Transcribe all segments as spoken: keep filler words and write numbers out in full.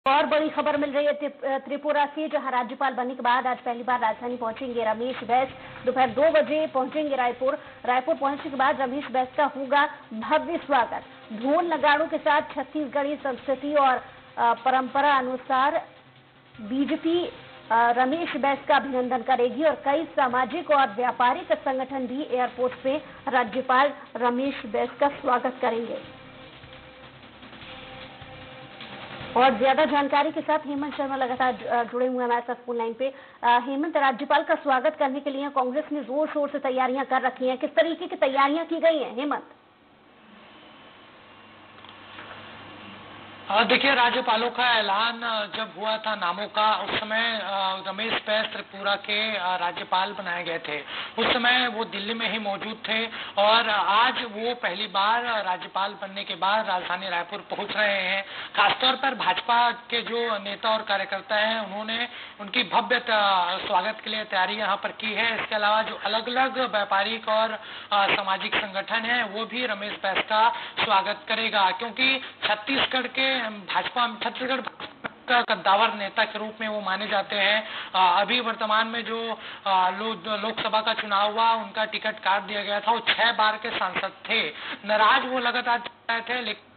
और बड़ी खबर मिल रही है त्रिपुरा से, जहां राज्यपाल बनने के बाद आज पहली बार राजधानी पहुंचेंगे रमेश बैस। दोपहर दो बजे पहुंचेंगे रायपुर। रायपुर पहुंचने के बाद रमेश बैस का होगा भव्य स्वागत। ढोल नगाड़ों के साथ छत्तीसगढ़ी संस्कृति और परंपरा अनुसार बीजेपी रमेश बैस का अभिनंदन करेगी और कई सामाजिक और व्यापारिक संगठन भी एयरपोर्ट से राज्यपाल रमेश बैस का स्वागत करेंगे। और ज्यादा जानकारी के साथ हेमंत शर्मा लगातार जुड़े हुए हैं हमारे साथ फोन लाइन पे। हेमंत, राज्यपाल का स्वागत करने के लिए कांग्रेस ने जोर शोर से तैयारियां कर रखी हैं, किस तरीके की तैयारियां की गई हैं हेमंत? देखिए, राज्यपालों का ऐलान जब हुआ था नामों का, उस समय रमेश बैस त्रिपुरा के राज्यपाल बनाए गए थे। उस समय वो दिल्ली में ही मौजूद थे और आज वो पहली बार राज्यपाल बनने के बाद राजधानी रायपुर पहुंच रहे हैं। खासतौर पर भाजपा के जो नेता और कार्यकर्ता हैं, उन्होंने उनकी भव्य स्वागत के लिए तैयारी यहाँ पर की है। इसके अलावा जो अलग अलग व्यापारिक और सामाजिक संगठन है, वो भी रमेश बैस का स्वागत करेगा, क्योंकि छत्तीसगढ़ के भाजपा छत्तीसगढ़ का कद्दावर नेता के रूप में वो माने जाते हैं। अभी वर्तमान में जो लोकसभा का चुनाव हुआ, उनका टिकट काट दिया गया था। वो छह बार के सांसद थे। नाराज वो लगातार चल रहे थे, लेकिन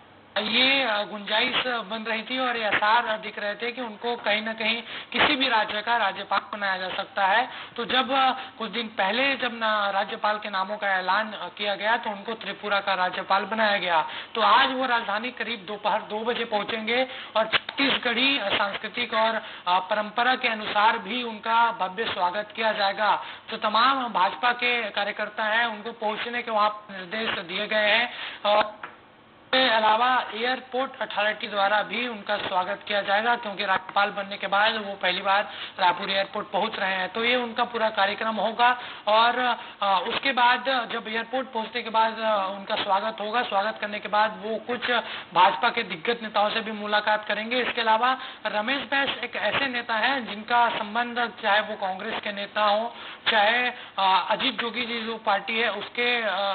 ये गुंजाइश बन रही थी और ये आसार दिख रहे थे कि उनको कहीं ना कहीं किसी भी राज्य का राज्यपाल बनाया जा सकता है। तो जब कुछ दिन पहले जब राज्यपाल के नामों का ऐलान किया गया, तो उनको त्रिपुरा का राज्यपाल बनाया गया। तो आज वो राजधानी करीब दोपहर दो बजे पहुंचेंगे और छत्तीसगढ़ी सांस्कृतिक और परंपरा के अनुसार भी उनका भव्य स्वागत किया जाएगा। तो तमाम भाजपा के कार्यकर्ता हैं, उनको पहुंचने के वहां निर्देश दिए गए हैं और इसके अलावा एयरपोर्ट अथॉरिटी द्वारा भी उनका स्वागत किया जाएगा, क्योंकि राज्यपाल बनने के बाद वो पहली बार रायपुर एयरपोर्ट पहुंच रहे हैं। तो ये उनका पूरा कार्यक्रम होगा और उसके बाद जब एयरपोर्ट पहुंचने के बाद उनका स्वागत होगा। स्वागत करने के बाद वो कुछ भाजपा के दिग्गज नेताओं से भी मुलाकात करेंगे। इसके अलावा रमेश बैस एक ऐसे नेता है जिनका संबंध, चाहे वो कांग्रेस के नेता हो, चाहे अजीत जोगी जी जो पार्टी है उसके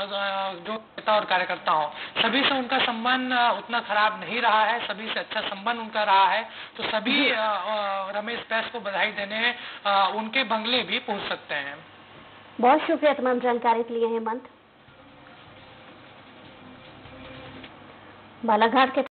जो नेता और कार्यकर्ता हो, सभी से उनका संबंध उतना खराब नहीं रहा है। सभी से अच्छा संबंध उनका रहा है। तो सभी रमेश बैस को बधाई देने उनके बंगले भी पहुंच सकते हैं। बहुत शुक्रिया तमाम जानकारी के लिए हेमंत। बालाघाट के